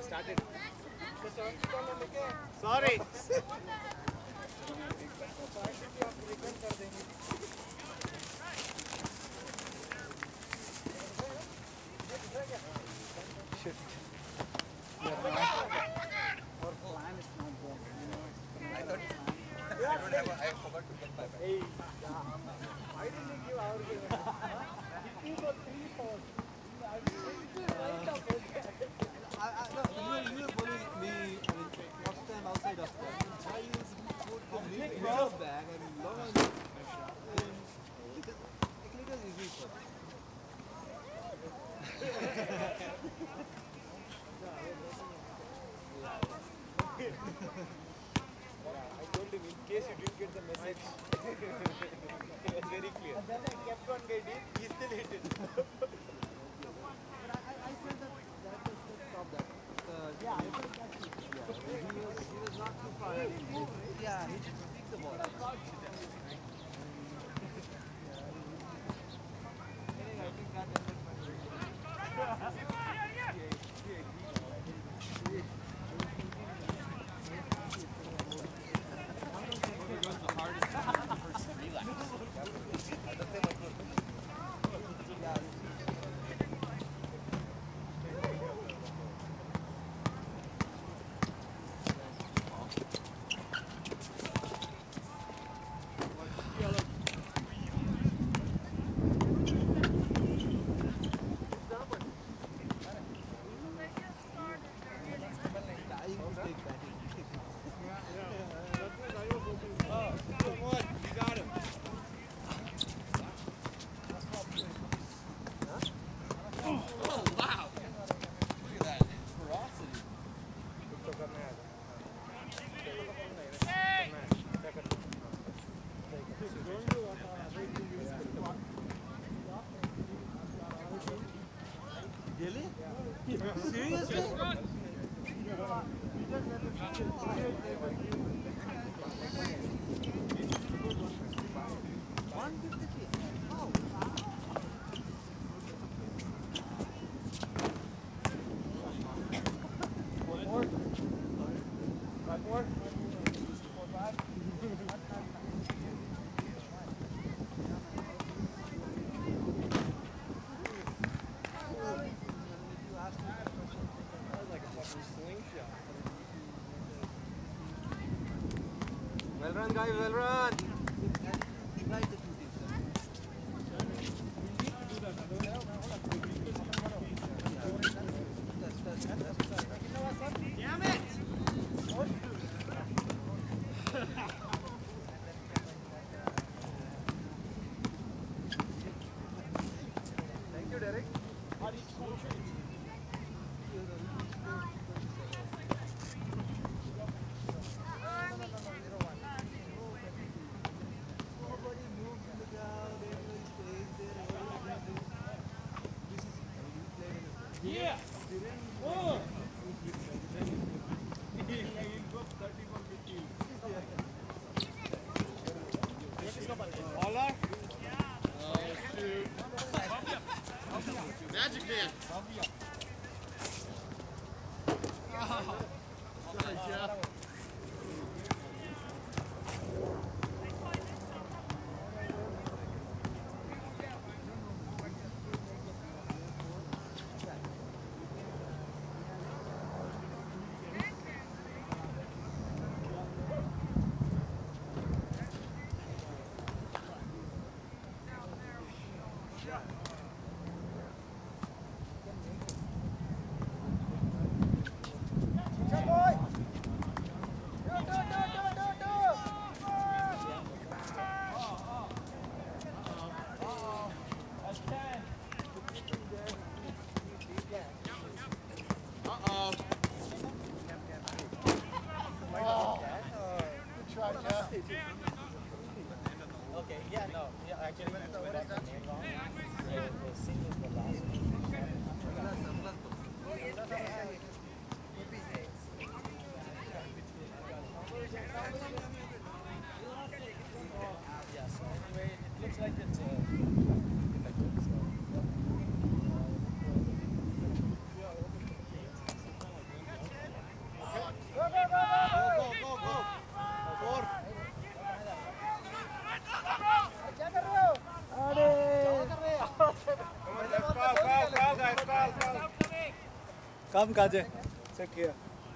Sorry. Well run, guys, well run. Damn it! Thank you, Derek. Yeah! Oh! Baller? Oh, shoot. Magic Man. Oh. Sorry, Jeff. Okay, yeah, no, yeah, actually, when I got the name wrong, the C is the last Yeah, so anyway, it looks like it's effective, so. Come, Kajay. Sit here.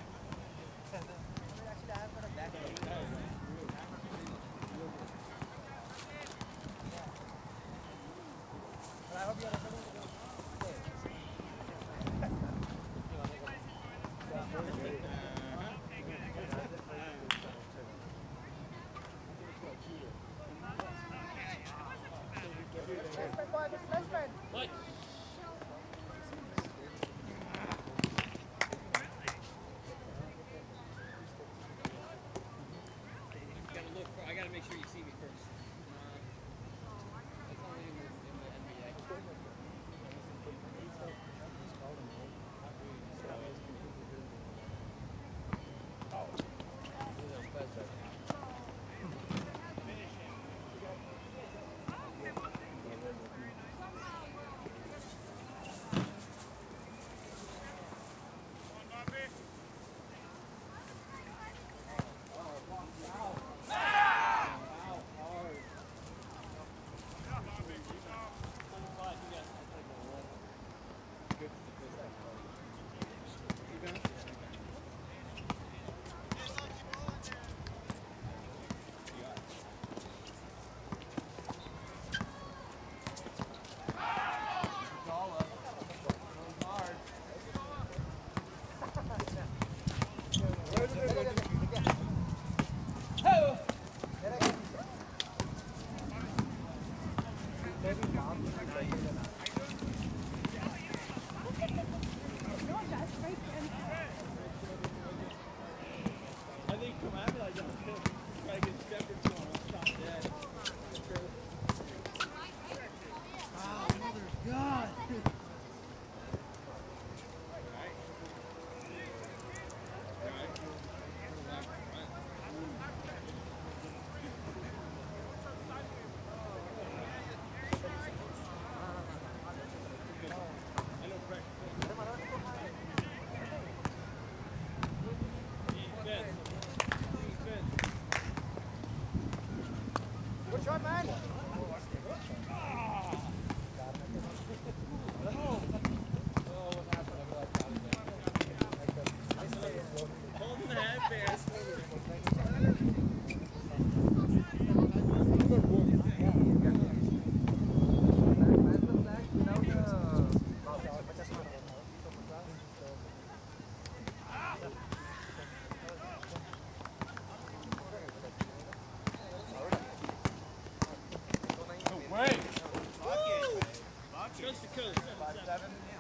I gotta make sure you see me first. That's only in the NBA. I think come at me like that. Try to get Shepard to him. I'm shot dead. God. Good shot, man. Holding the headbands. Wait. Coast to coast. 7-7.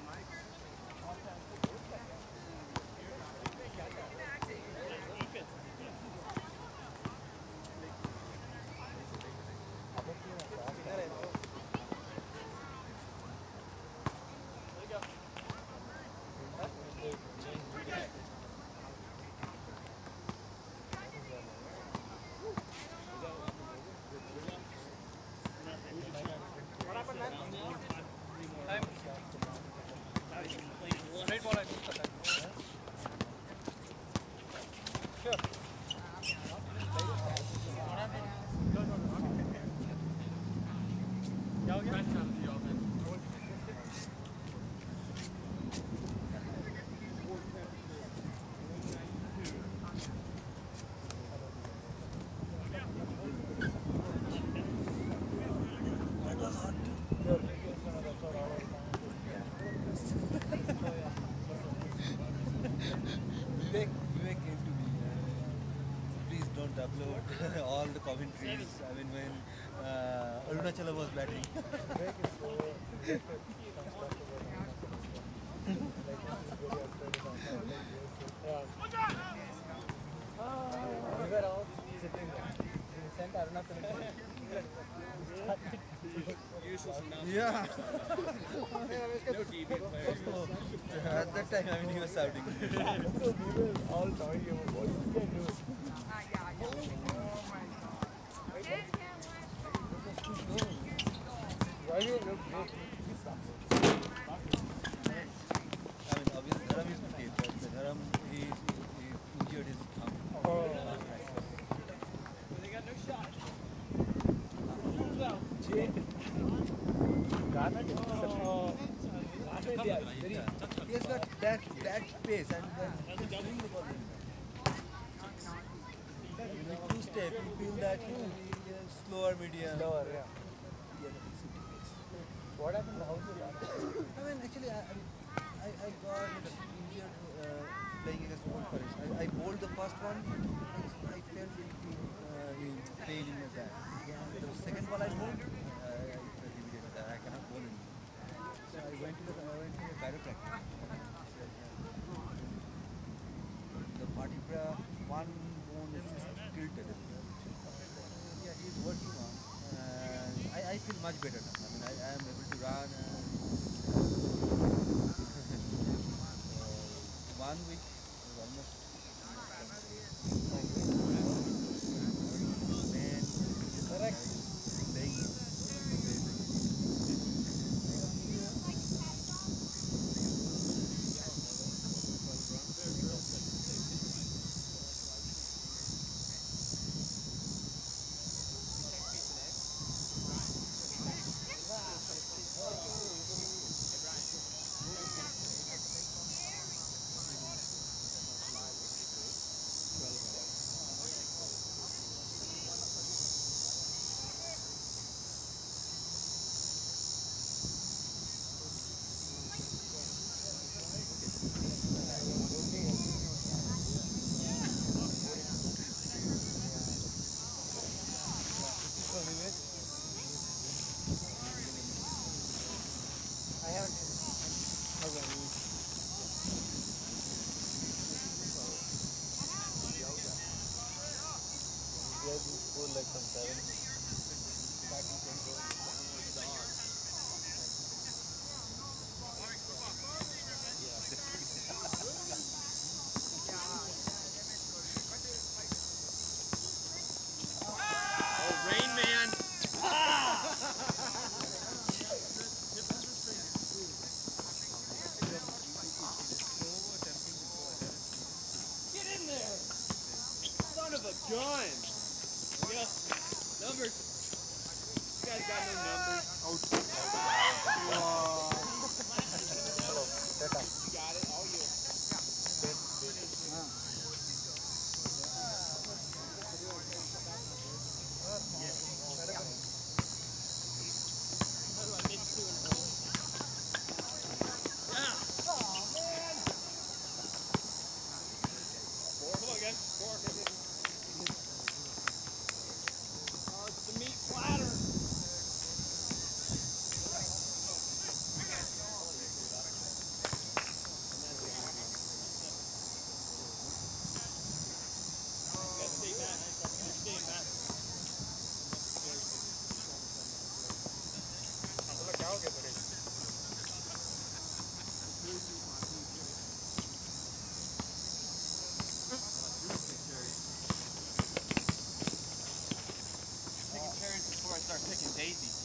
Vivek came to me. Please don't upload all the commentaries. I mean, when Arunachala was batting. We were all sitting there. We sent Arunachala. Useless enough. Yeah. No DB players. So, at that time, I mean, he was shouting. So we were all talking about what you can do. Why you look great? I mean, obviously, Dharam used to tape, but Dharam, he injured his thumb. Last practice. They got no shot. Garnet is very He has got that pace and then swing the ball in there. Like two step, you feel that slower medium. Slower, yeah. Yeah, the 60 pace. What happened? How did you I mean, actually, I got injured playing against Old Forest. I bowled the first one, I felt in pain in my back. The second ball I bowled, I felt immediately that I cannot bowl anymore. So I went to the chiropractor. The vertebra, one bone is tilted. Yeah, he's working on. I feel much better now. I mean, I am able to run. One week was almost. Correct. I haven't finished. Okay. We have been school like from 7. Back in Central. Oh, Rain Man. Get in there. Son of a gun. Yeah. Numbers. You guys got no numbers. Hello. Set up. You got it. All you. How do I mix 2 and 4? Yeah. Come on, guys. 4. Oh, it's the meat platter. Stay back. Stay back. क्या हो गया तेरे? Picking cherries before I start picking daisies.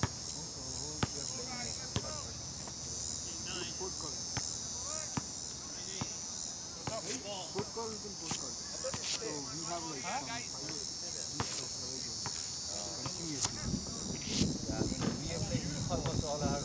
Food call is in food call. So we have like some continuously. Yeah, I mean, we have played almost all our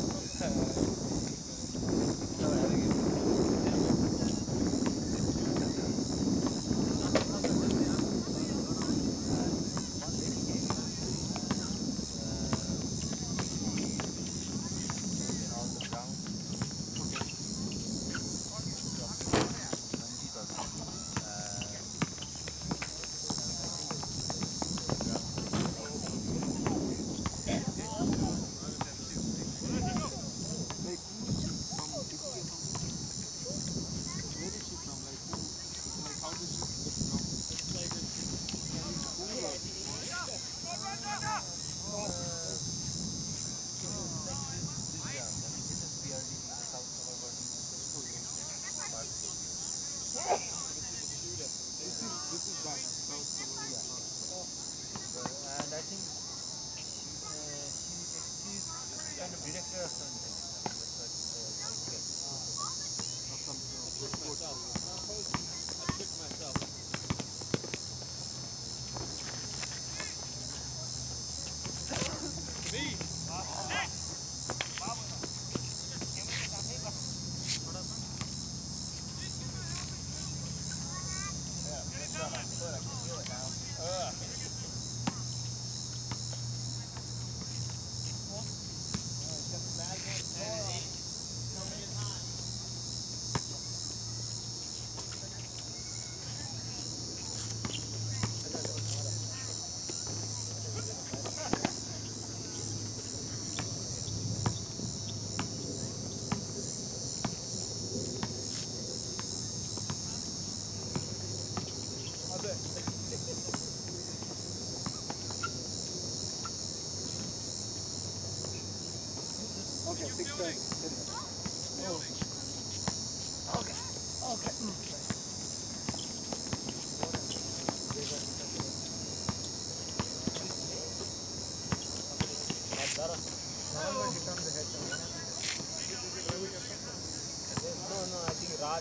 And I think she's kind of director or something. I tricked myself. Me. Okay, 6:30. Normal hit on the head. No, I think Raj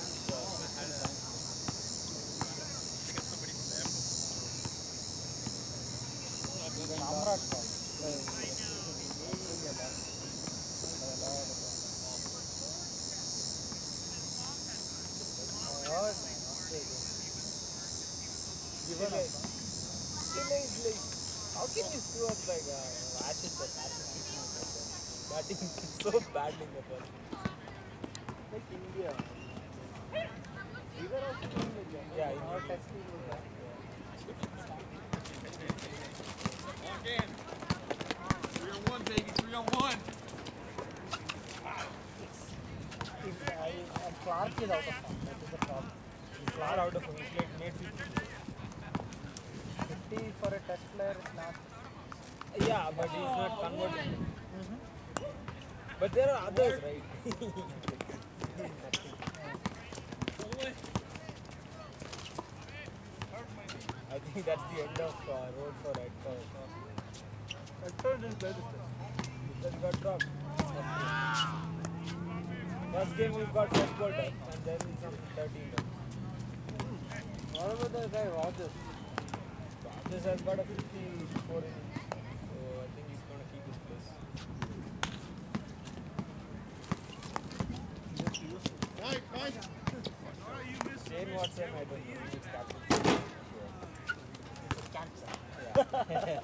Samrat call. Chile is like, how can you screw up like Ashes the batting so badly in the first innings? Like India. We were also doing like that. Yeah, Our India. test team was that. Lock in. 3-on-1, baby. 3-on-1. And Clark is out of form. That is the problem. Clark out of form. He's made 50 for a test player is not. Yeah, but he's not converting. But there are others, right? I think that's the end of road for Red Cow. Redford is better. Because he got dropped. First game we've got first ball done and then some 13 runs. What about the guy Rogers? This has got a 54 innings, so I think he's going to keep his place. Shane Watson, I don't know, he needs captain. It's cancer. Yeah.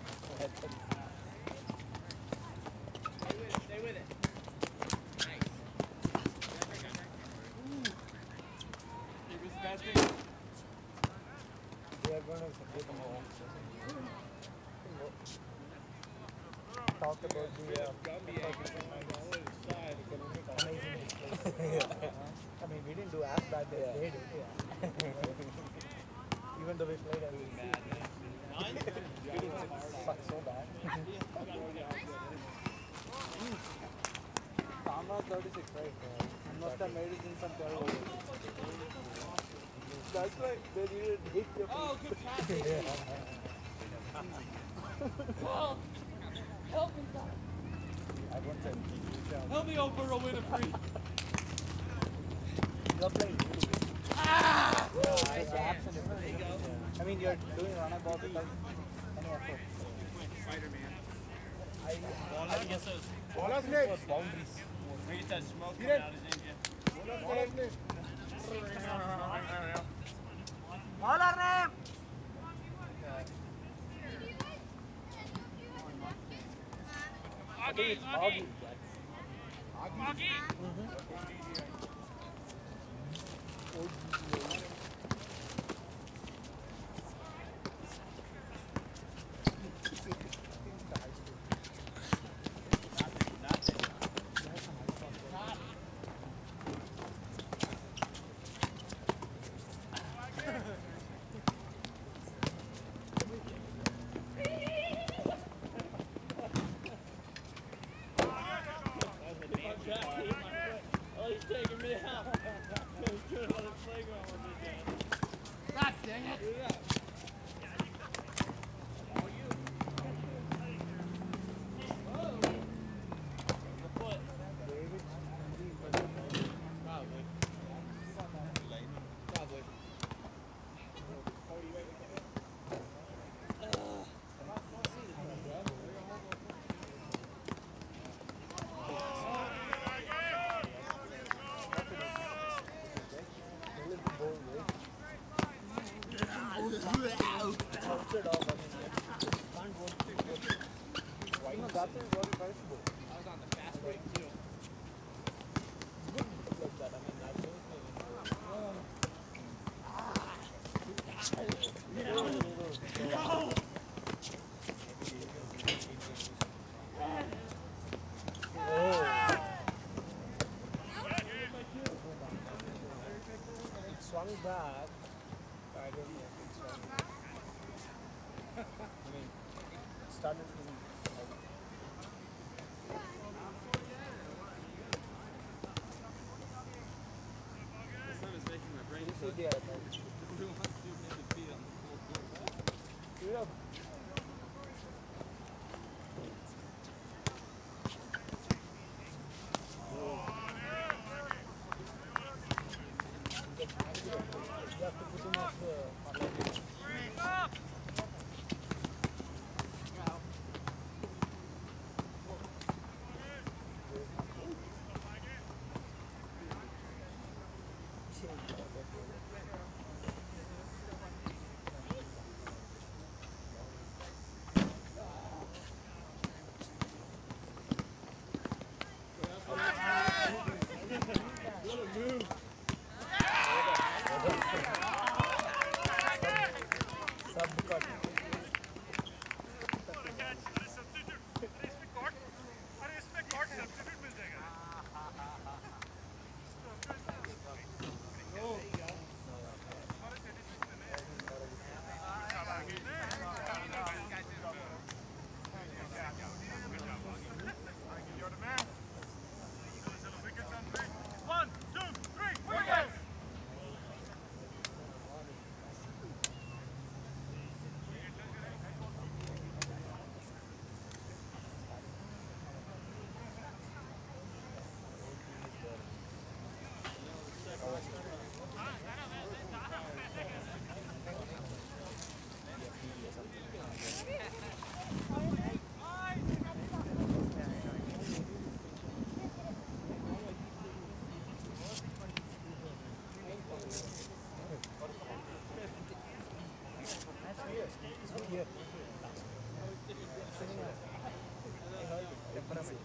Stay with it. Nice. It was a bad thing. We are going to take him home. Talk about the I mean, we didn't do as bad as they did. Even though we played as we didn't suck so bad. Samra 36, right? He must have made it in some 12 overs. That's why they needed hit your Oh, good pass. Oh, help me, God. I won't say. Help me, Oprah, will win a free. You're playing really good. Ah! Absolutely. I mean, you're doing runabout without any effort. I guess Bowler's for next. boundaries. We get that smoke coming out his engine. Bowler's next. I think it's Augie. Oh, he's taking me out. He's doing another playground with me, Dan. God dang it. Probably. I was on the fast break, too. It swung back. I don't know if it swung back. I mean, it started swinging. दिया था You have to put him off the subcut. Here. Temperament.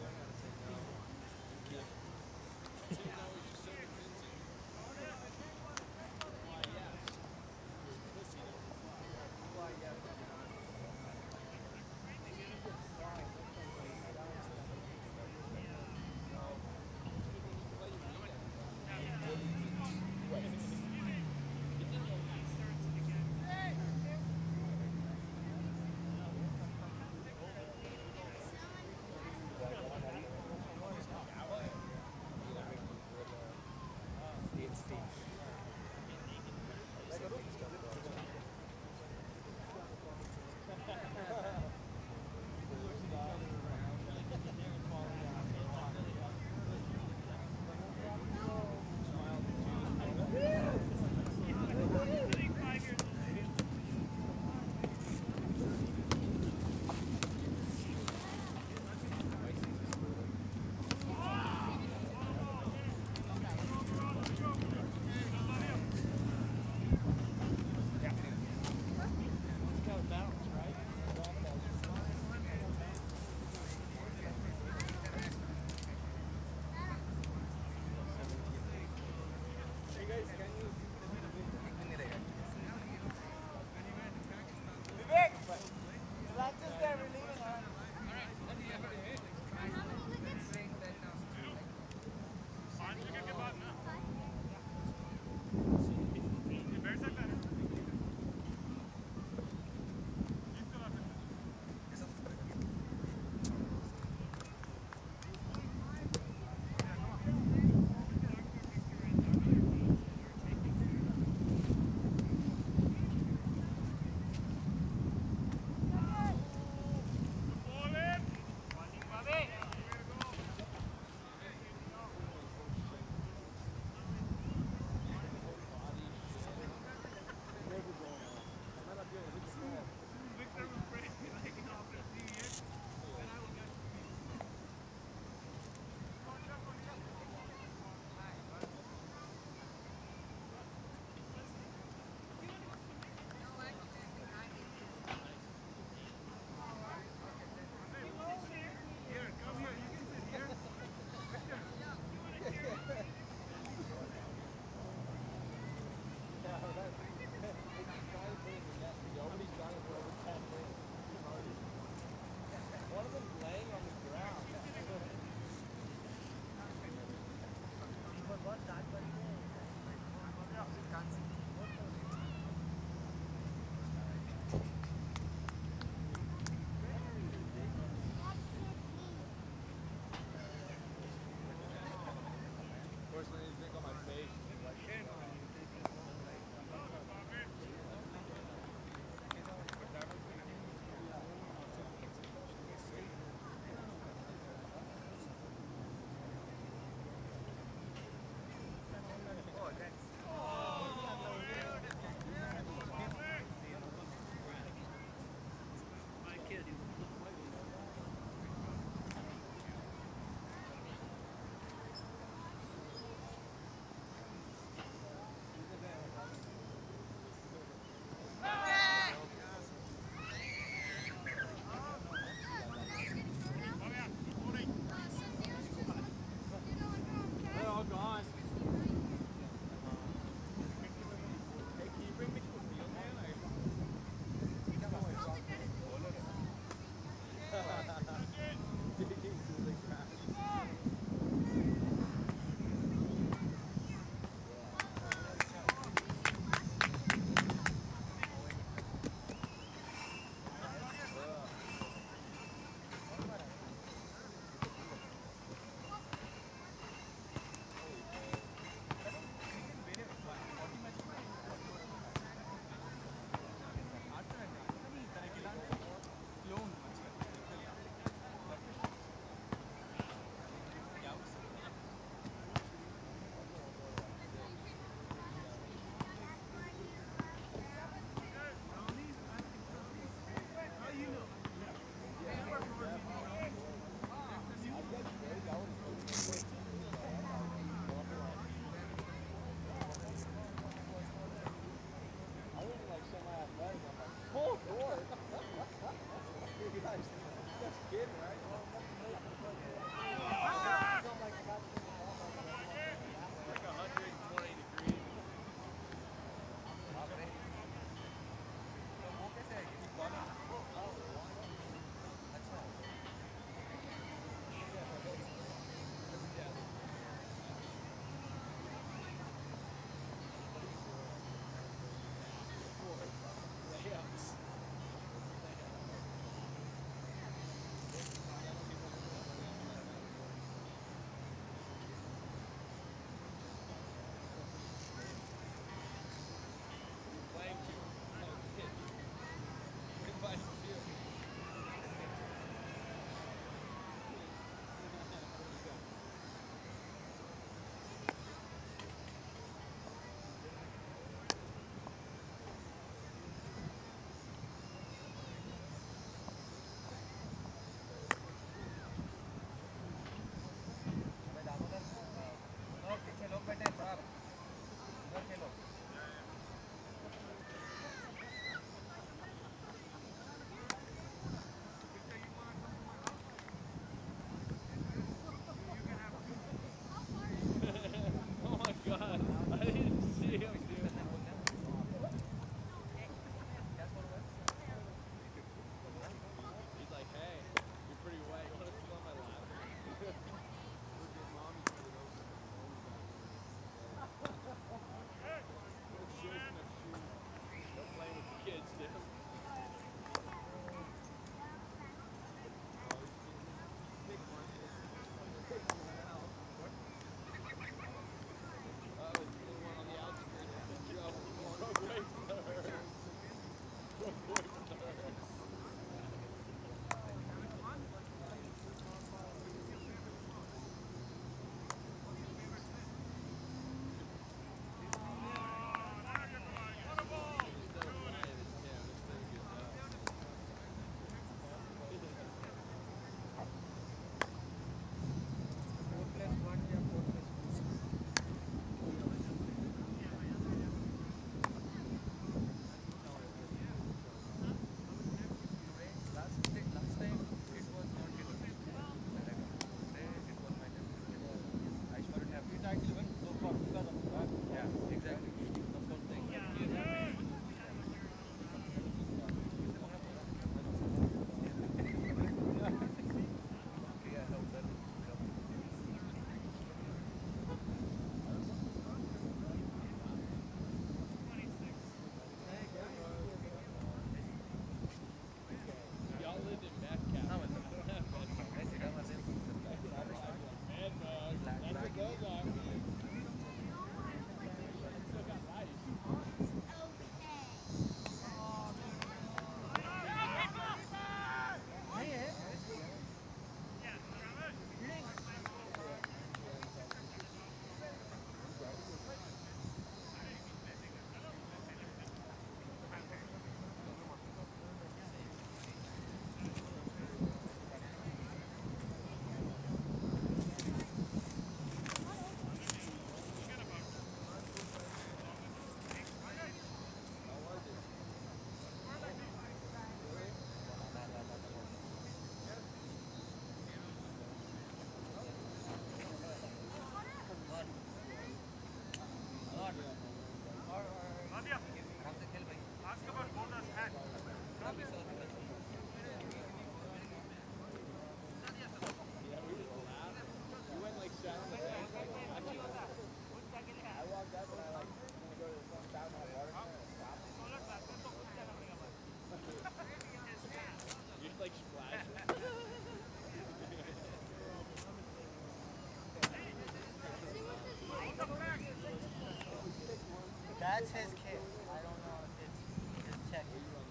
That's his kid. I don't know if it's his check.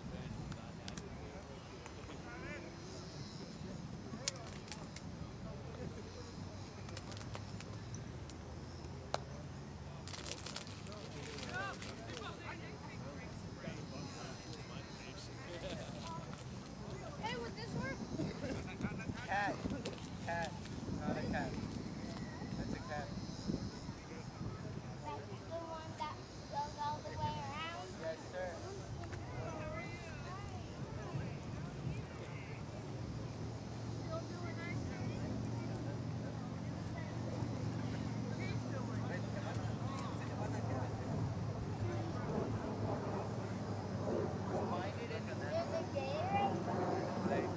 Hey, would this work? Cat. Cat. Not a cat. That's a cat. That's the one that goes all the way around. Yes, sir. There's a gator.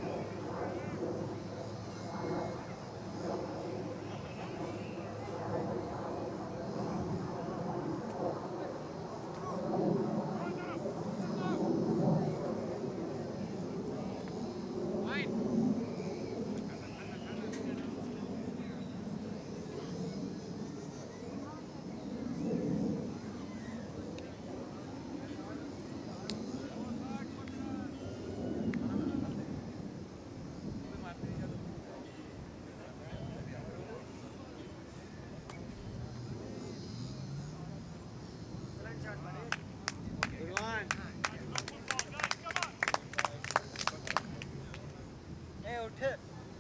Good line. Hey, Otit.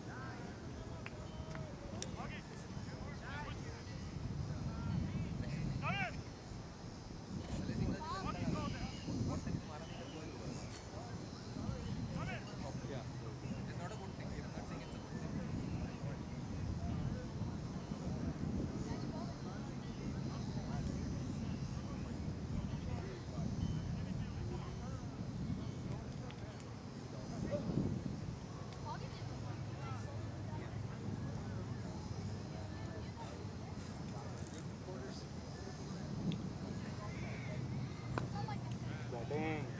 Dang.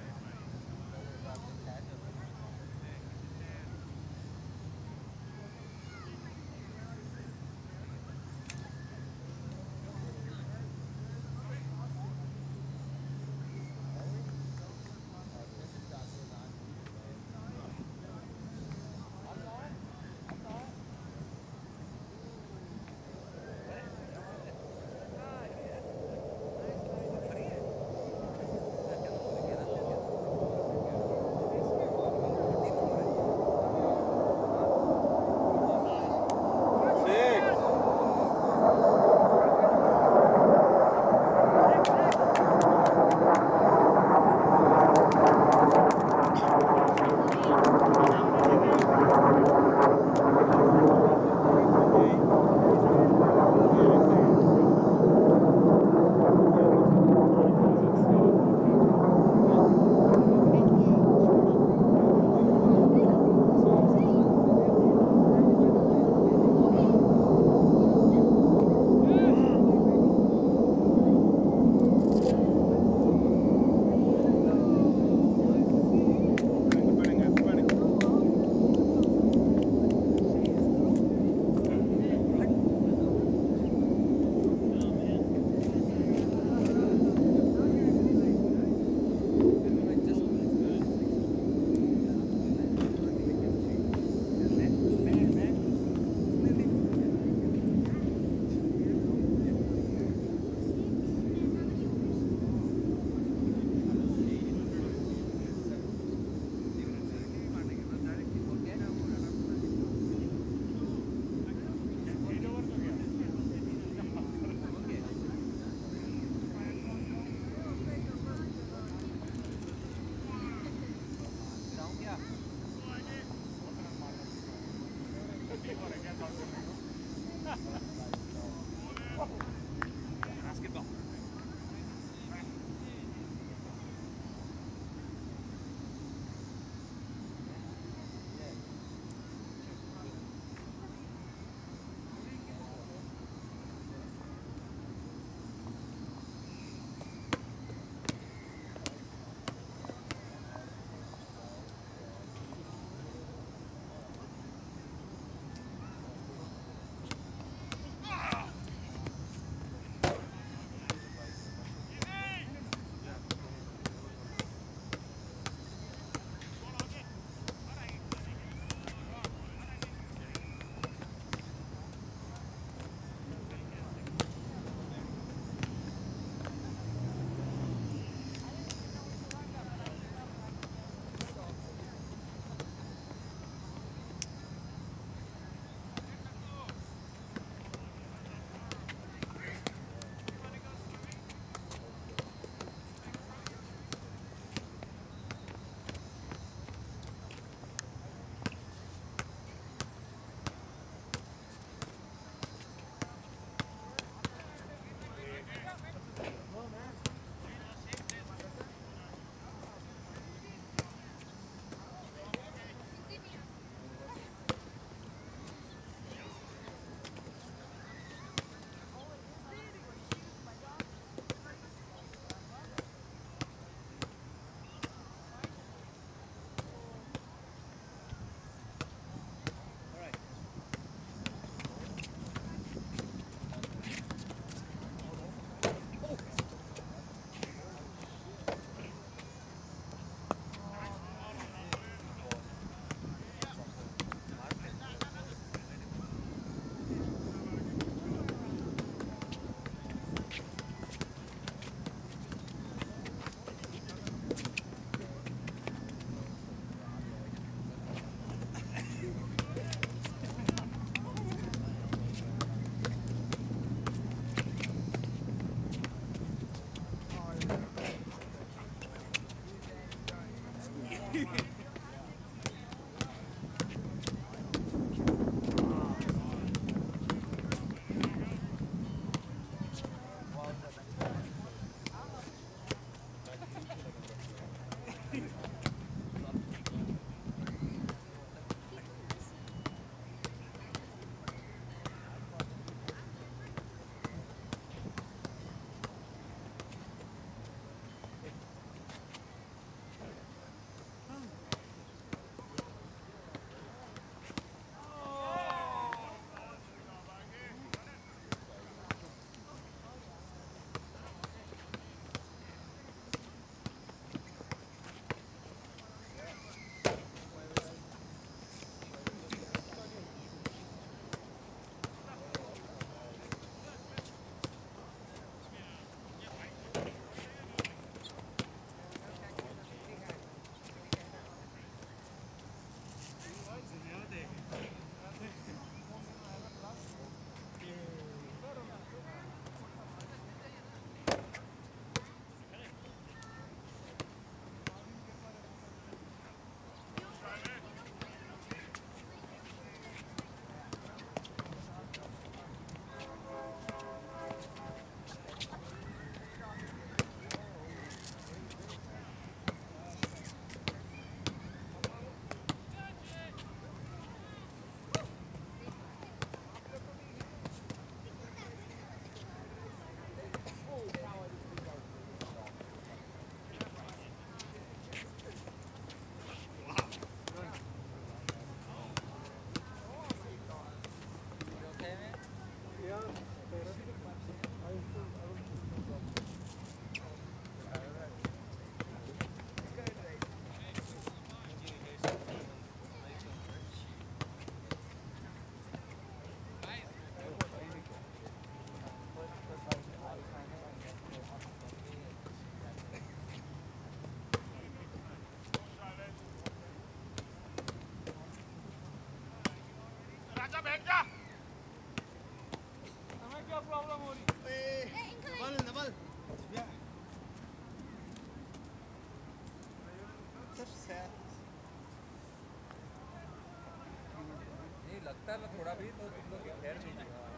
नहीं लगता है थोड़ा भी तो तुम लोग खैर नहीं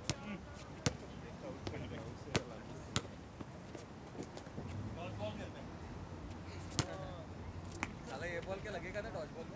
साला ये बॉल क्या लगेगा ना डॉज बॉल में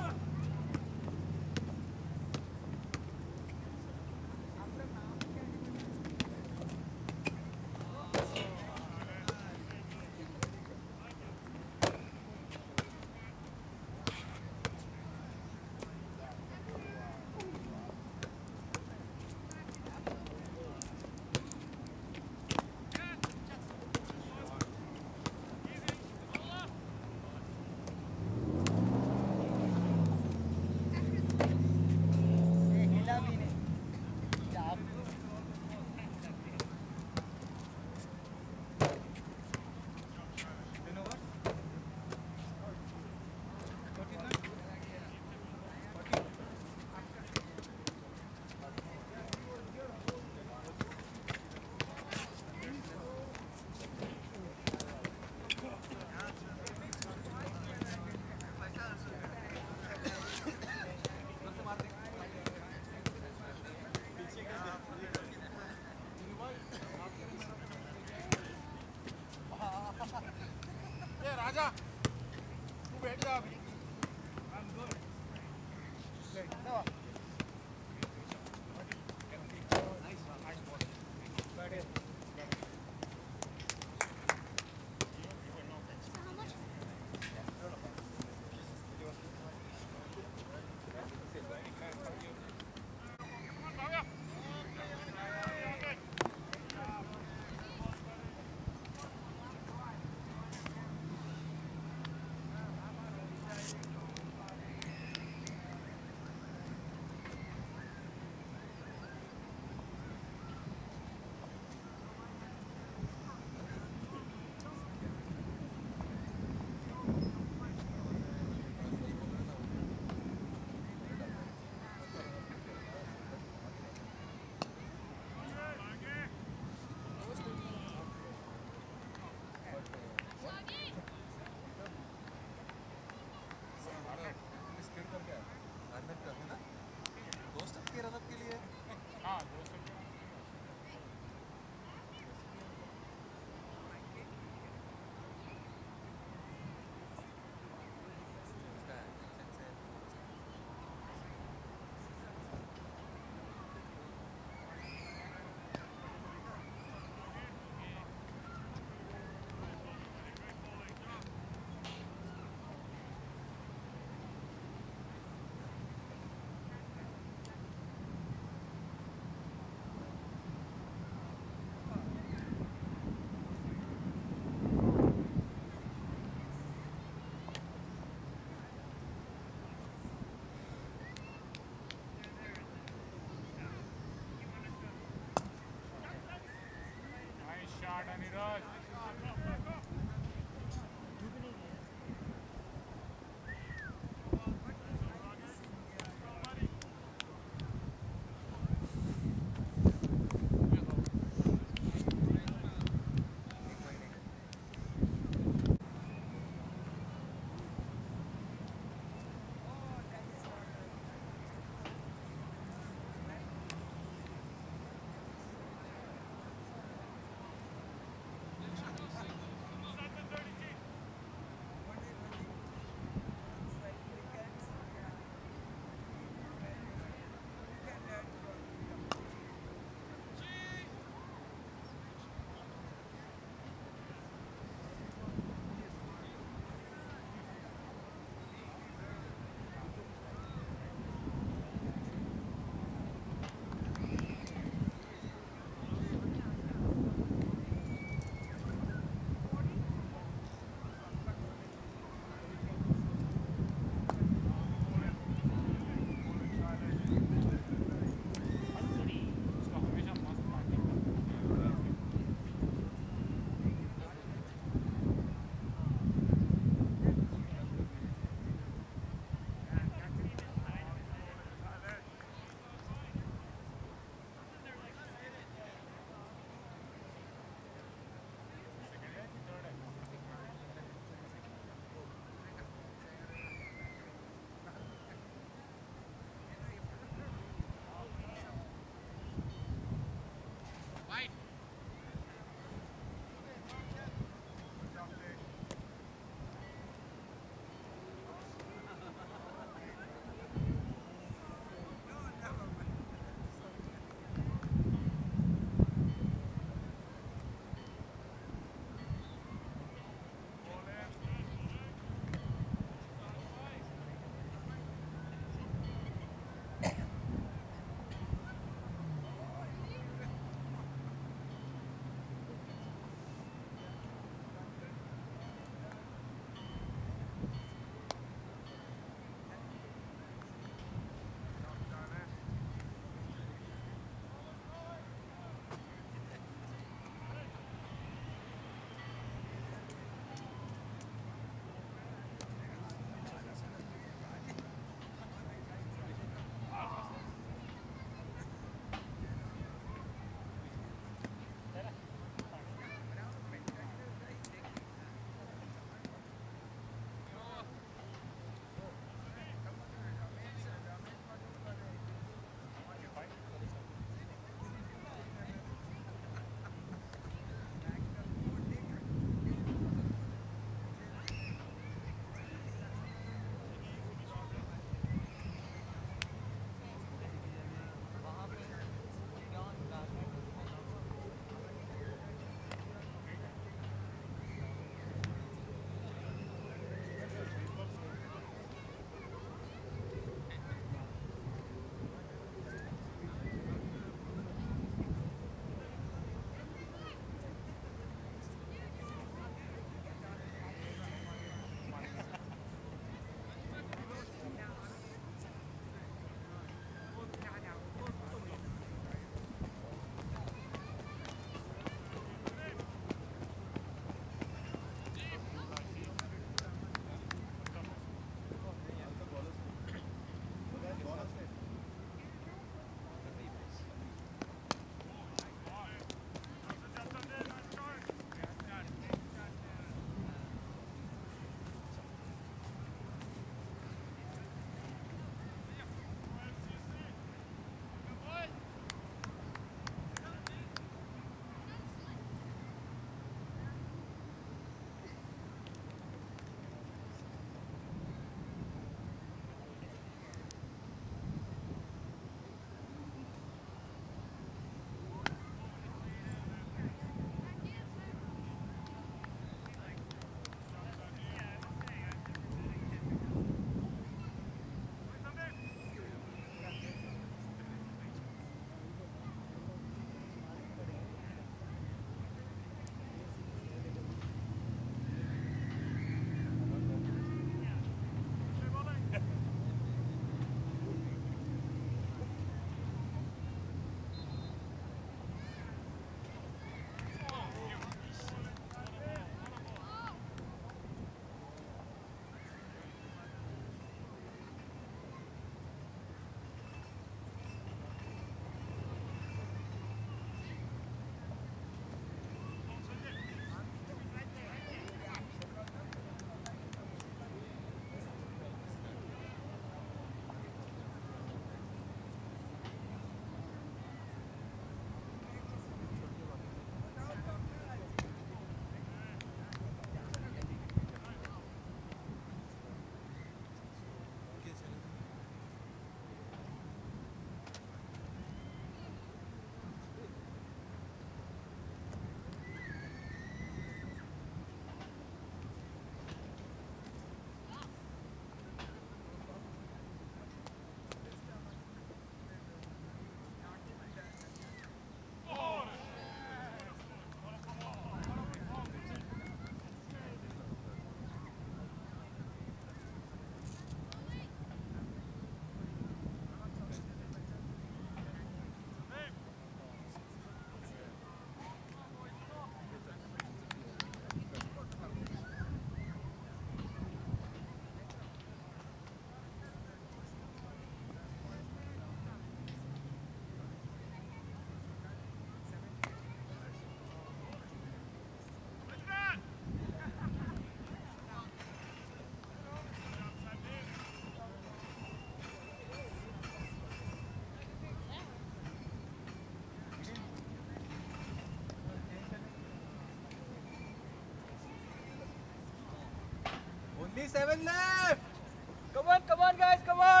7 left. Come on, guys, come on.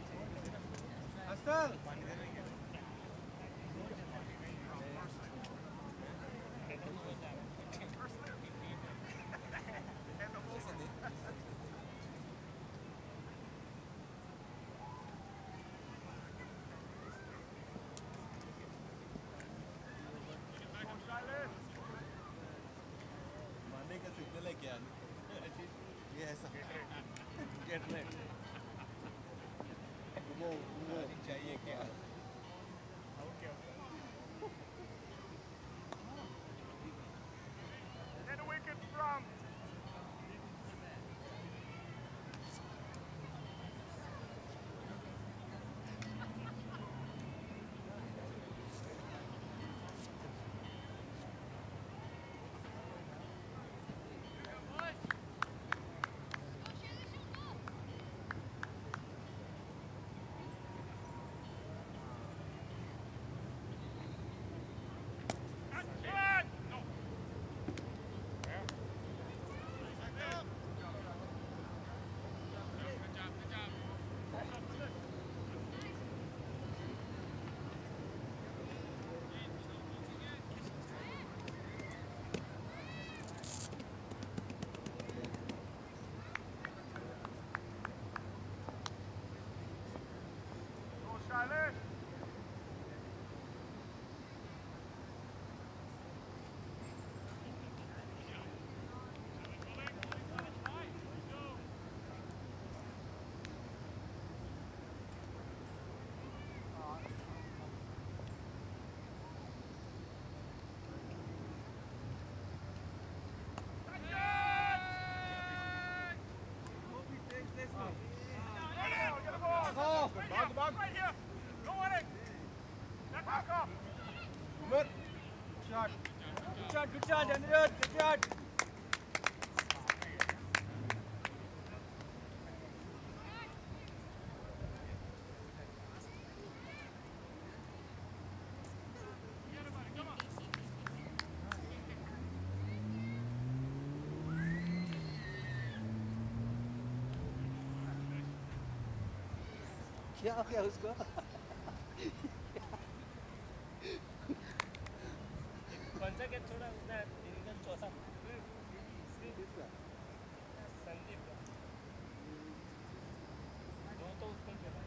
Asal. मारने का सिग्नल है क्या? ये ऐसा गेट रेड वो चाहिए क्या? Good shot, Anirudh. Good shot. क्या हो गया उसको? कौन सा कैच छोड़ा उसने? इनिंग चौथा संदीप का दो तो उसने खेला.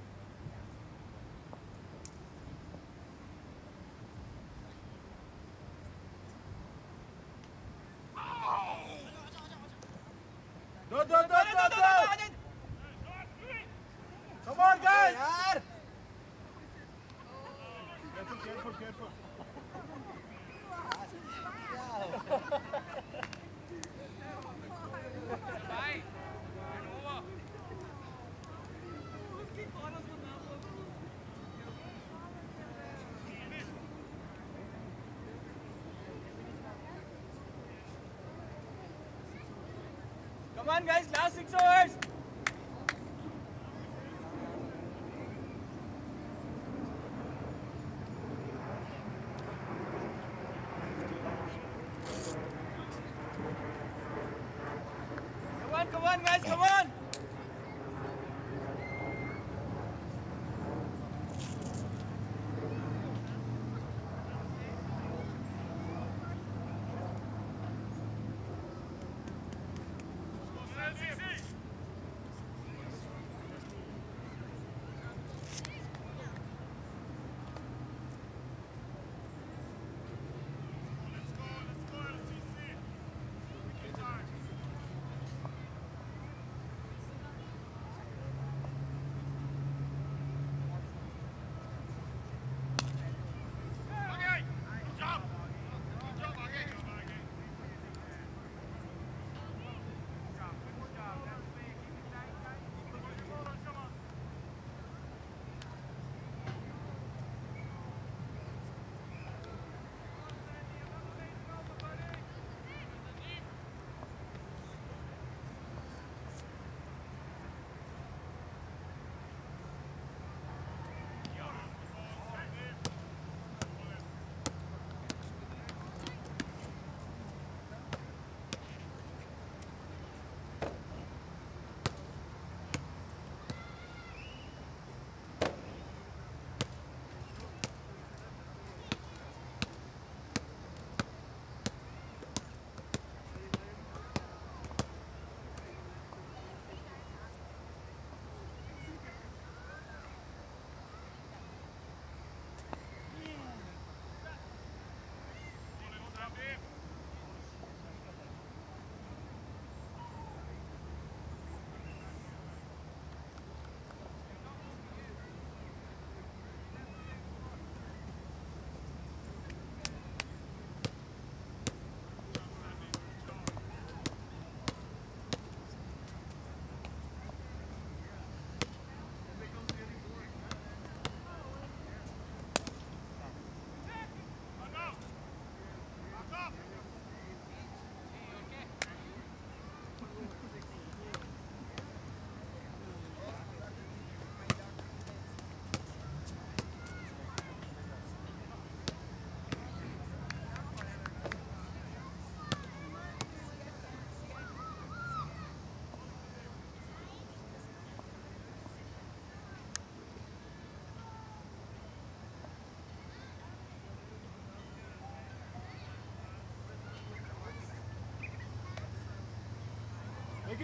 दो. Come on, guys. यार Careful. Come on, guys, last 6 overs. Come on, guys, come on.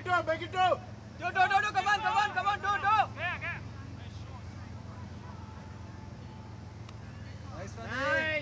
Make it two. Do, come on, do. Nice one. Nice.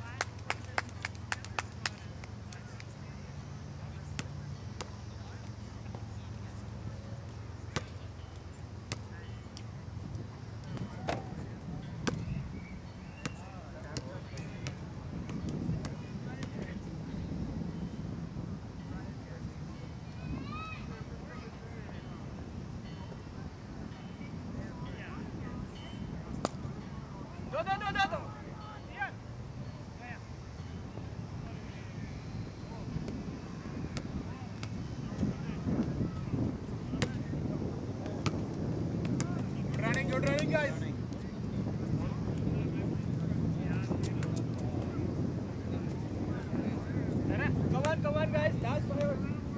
Do. Good running, guys. Come on, guys. Last 5.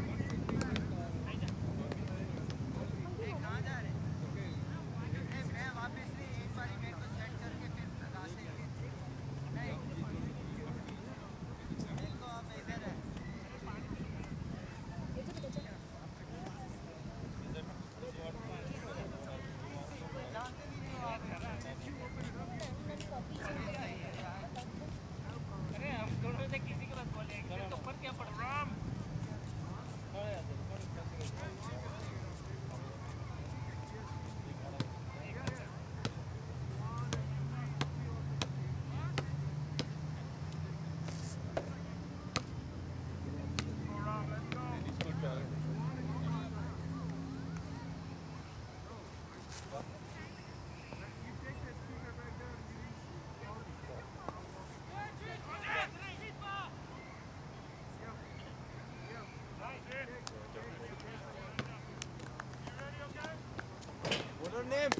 What's her name?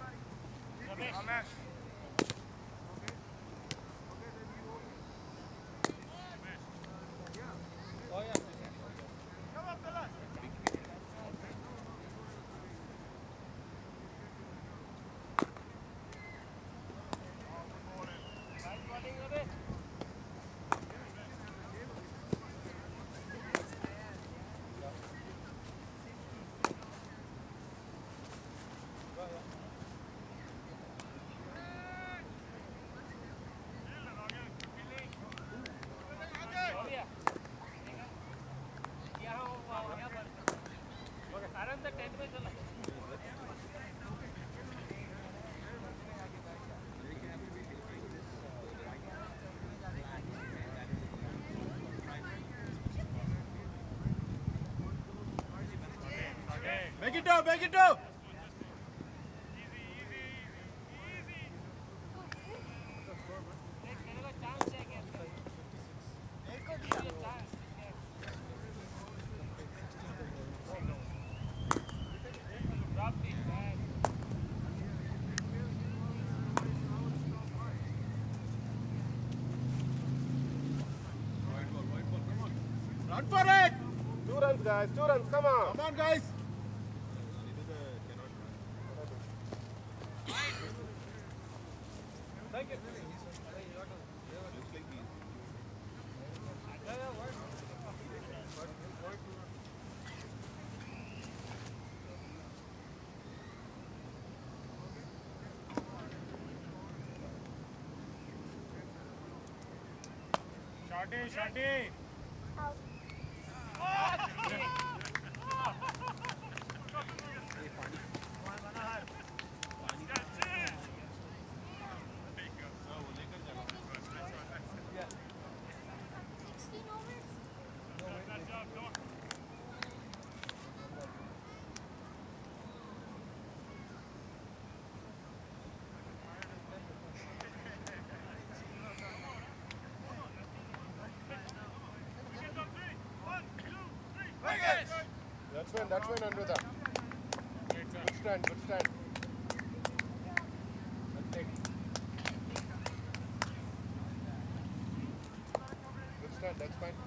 Make it two. Run for it. 2 runs, guys. 2 runs. Come on. Come on, guys. Shotty. Out. That's fine, Anvita. Good stand. Good stand, that's fine.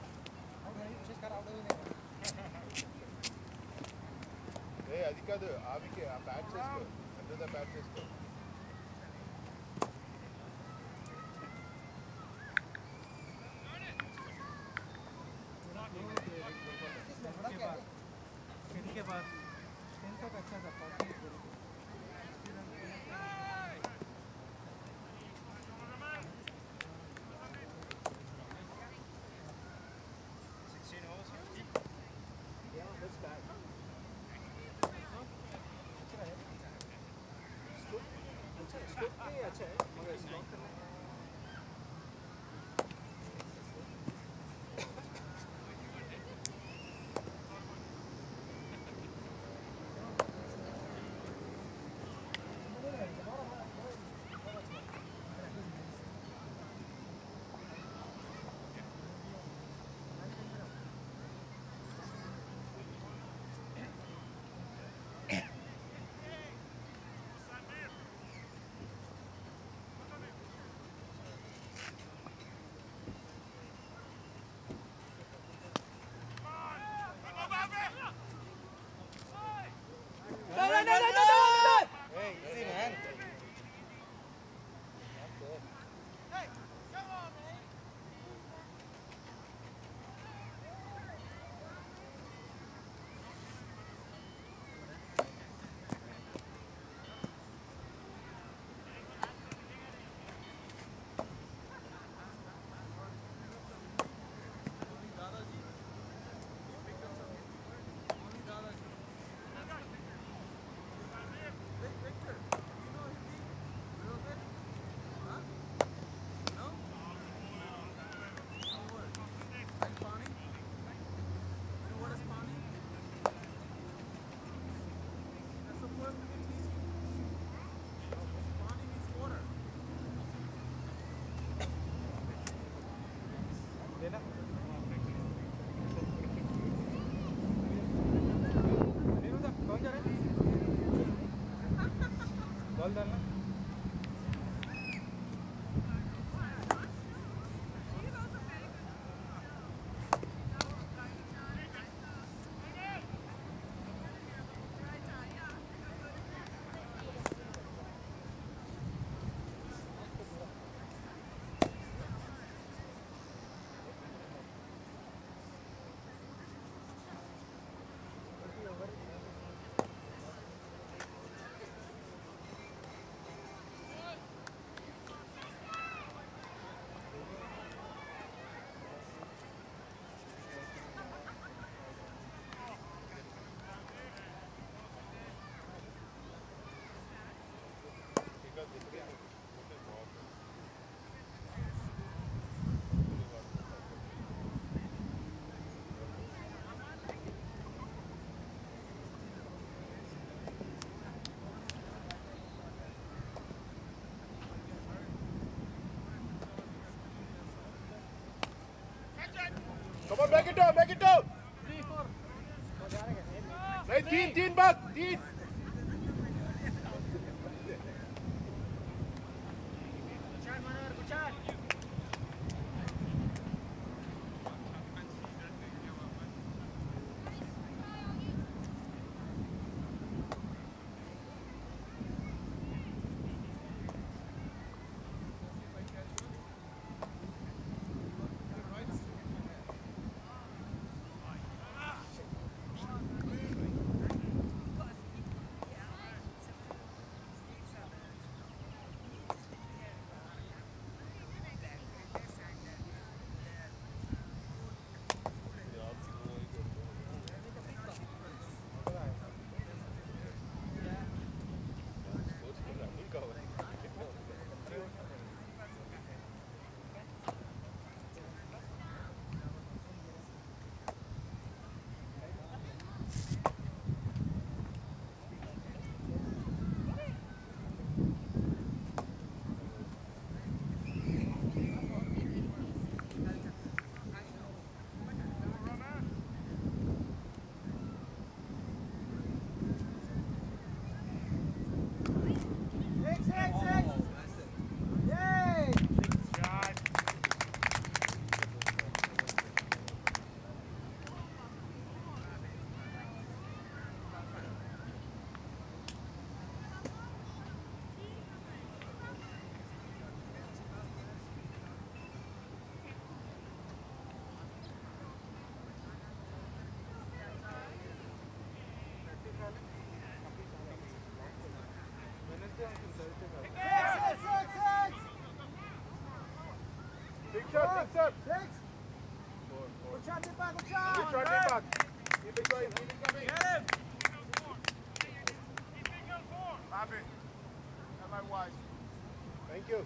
అది కాదు Avike, a bat చేసుకో. Under the bat చేసుకో. के बाद 10 तक अच्छा था 40 Yeah, that's bad. अच्छा है स्ट्रोक पे अच्छा है मगर स्ट्रोक करना है Hey, easy man. बॉल डालना Come on, back it down, back it down. 3-4 Right, teen, back, teen. Thank you.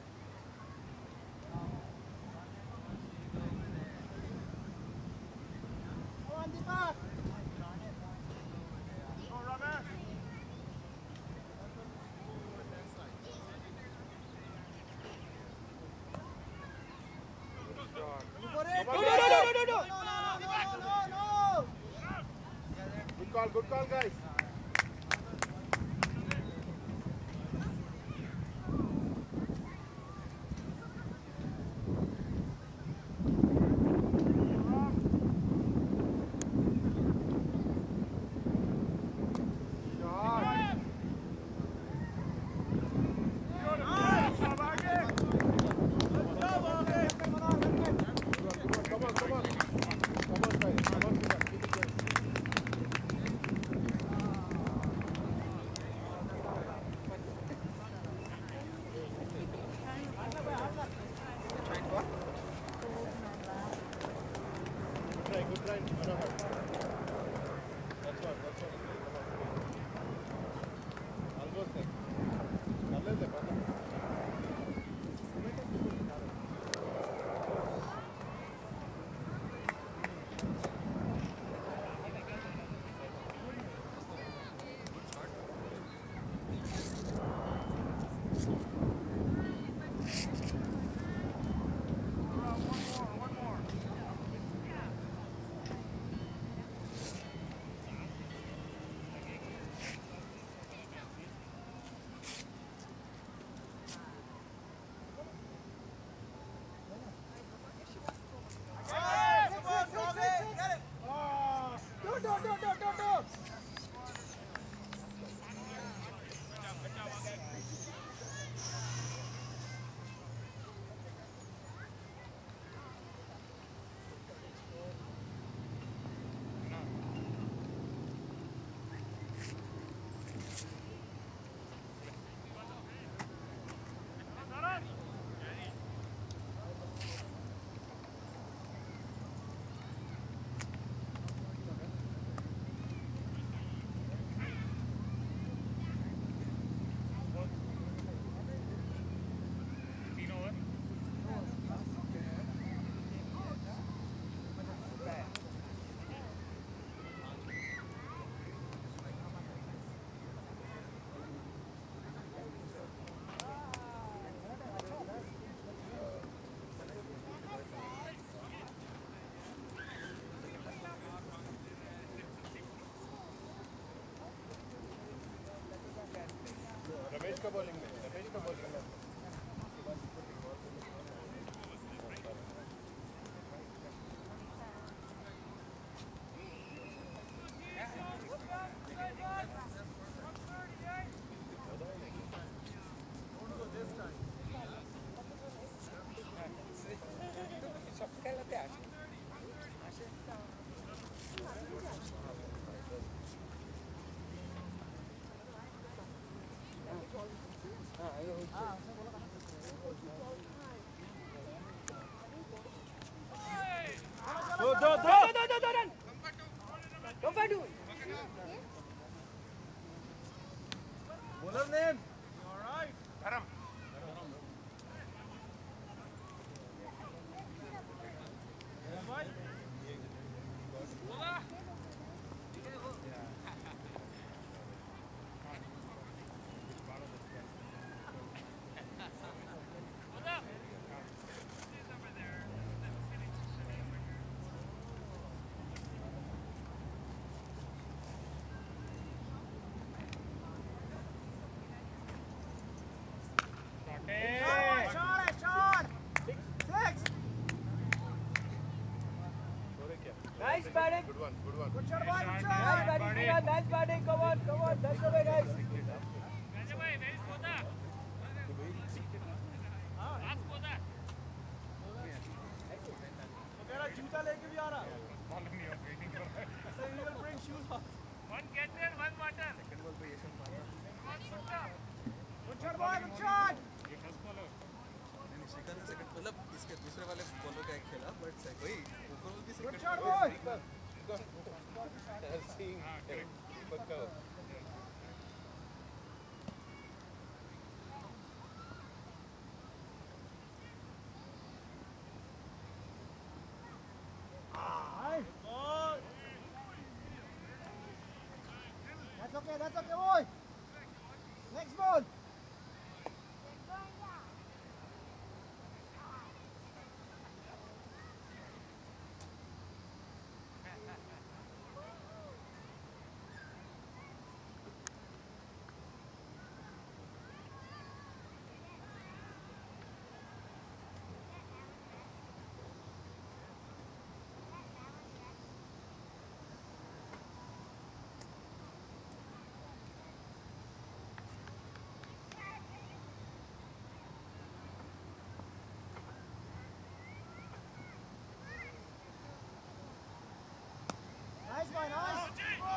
Good call, guys. Good try. That's one. Almost there. Ramesh का बॉलिंग में Bowler name. Nice batting. Good one. Nice batting. Nice batting. Come on. That's the way, guys. जूता लेके भी आ रहा है so he will bring shoes on one kettle one water second ball पे ये सब मारना good shot boy good shot नहीं श्रीकांत ने सेकंड मतलब इसके दूसरे वाले बॉलर का एक खेला बट वही ओवरऑल भी good सेकंड shot boy Pक्का that's okay, boy. Next ball. Nice, boy, nice.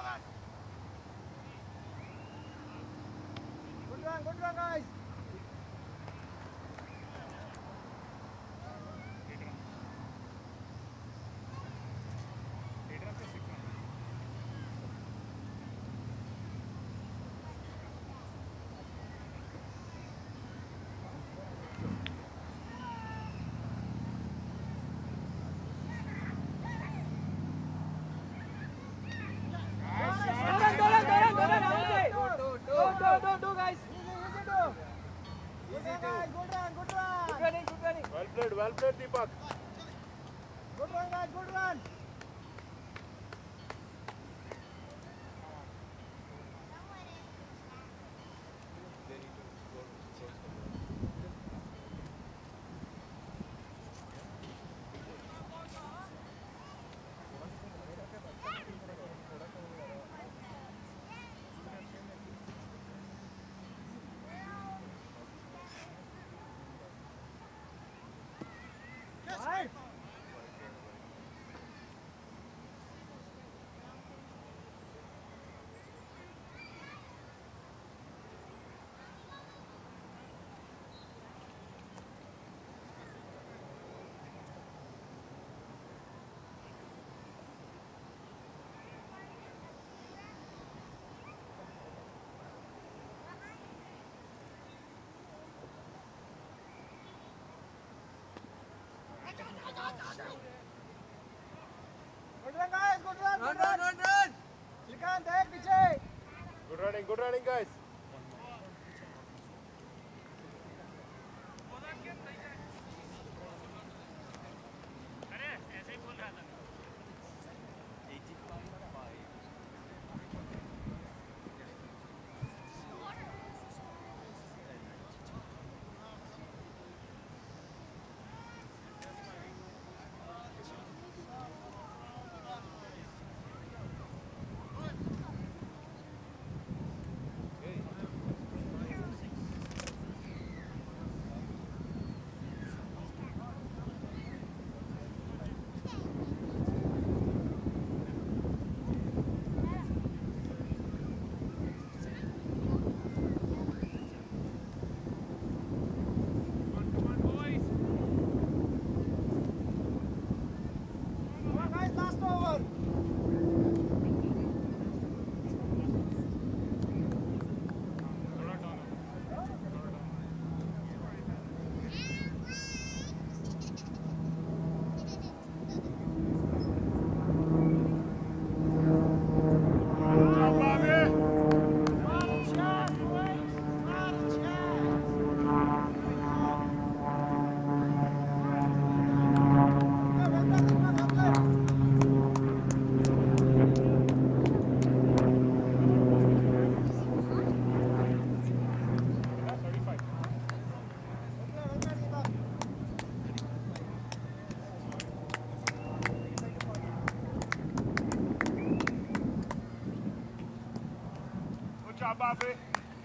Good run, guys. Go, guys. Easy, guys. Good run. Good running. Well played, Deepak. Good run, guys. Good run. Nice. Good run, guys. Good run. Run. Shrikant, एक पीछे. Good running, guys. Come on, guys. Last over. Good job, Bobby.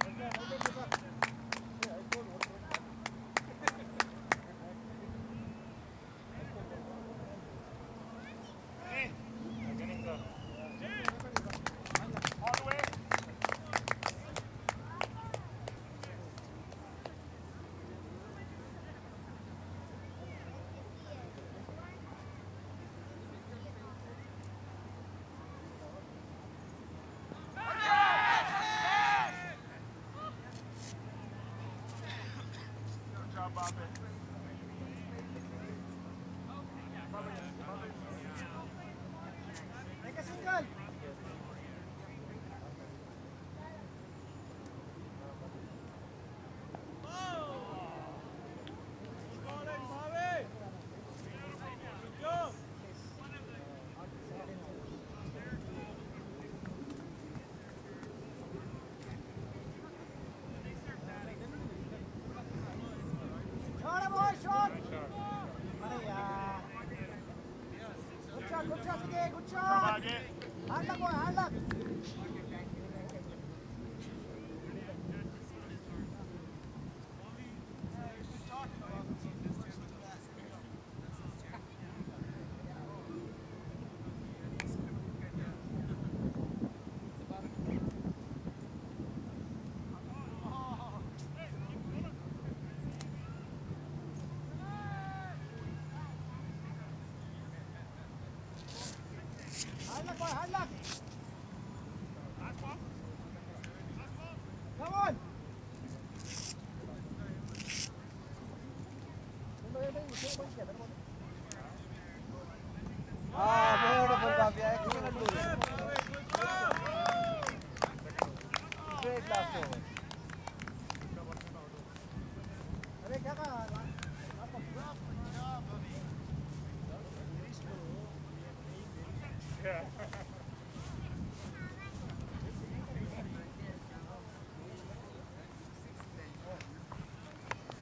All the way. Good job, Bobby. Make a single. Good shot, Vijay. Good shot. Hard luck, boy. Hard luck. Hard luck, boy. Hard luck. Come on. Beautiful, Bhavya. Excellent bowling. Great last over. अरे क्या कहा Yeah.